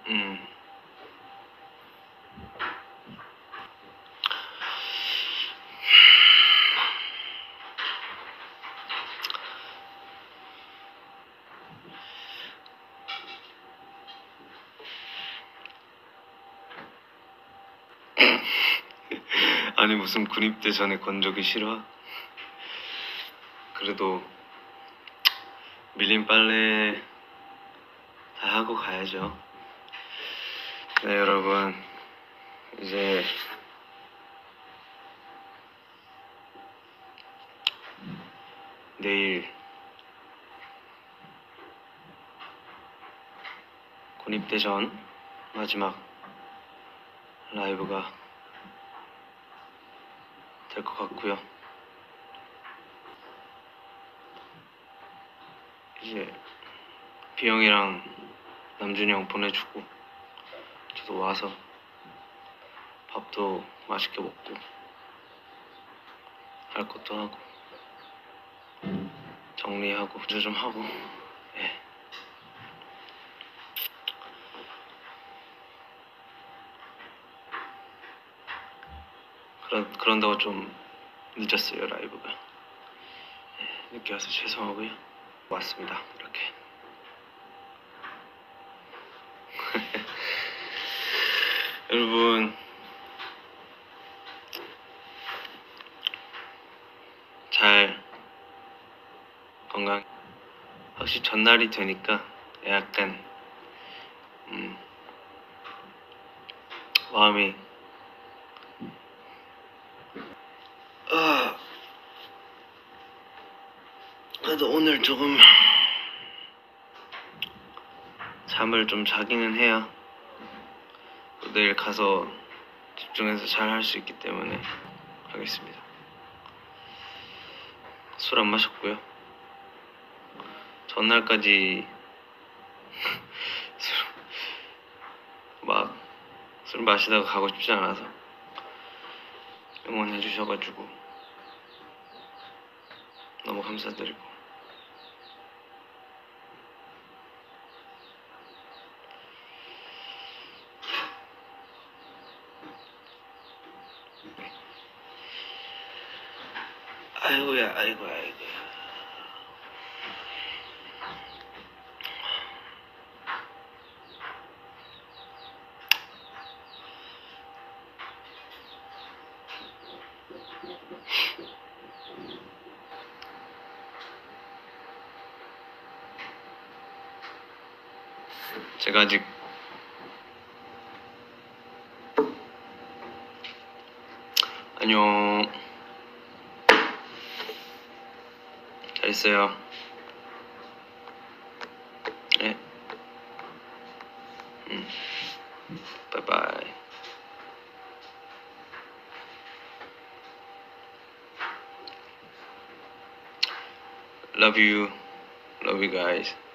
음. 아니 무슨 군입대 전에 건조기 싫어? 그래도 밀린 빨래 다 하고 가야죠. 네 여러분, 이제 내일 군입대 전 마지막 라이브가 될 것 같고요. 이제 비영이랑 남준이 형 보내주고 저도 와서 밥도 맛있게 먹고 할 것도 하고 정리하고 구조 좀 하고. 예. 그런다고 좀 늦었어요 라이브가. 예, 늦게 와서 죄송하고요. 왔습니다 이렇게. 여러분 잘 건강. 확실히 전날이 되니까 약간 마음이 그래도 오늘 조금 잠을 좀 자기는 해야 또 내일 가서 집중해서 잘 할 수 있기 때문에 하겠습니다. 술 안 마셨고요. 전날까지 막 술 마시다가 가고 싶지 않아서 응원해 주셔가지고 너무 감사드리고. 아이고야 아이고야. 제가 아직 안녕. 잘 있어요. 네. 바이바이. Love you guys.